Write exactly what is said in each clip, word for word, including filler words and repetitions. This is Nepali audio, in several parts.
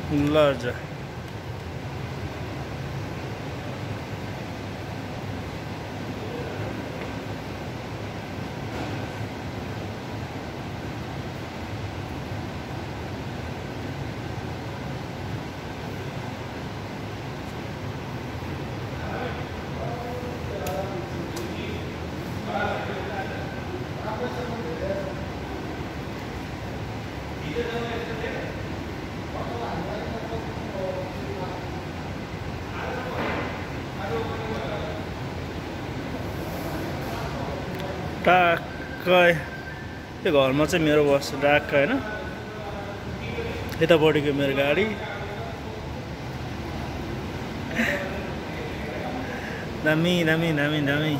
ल ट्याक्कै त्यो घरमा चाहिँ मेरो बस्छ ट्याक्क होइन यतापट्टिको मेरो गाडी दामी दामी दामी दामी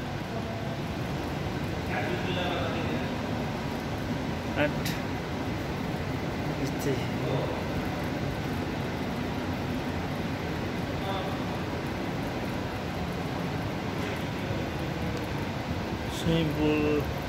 आठ यस्तै स्विमिङ पुल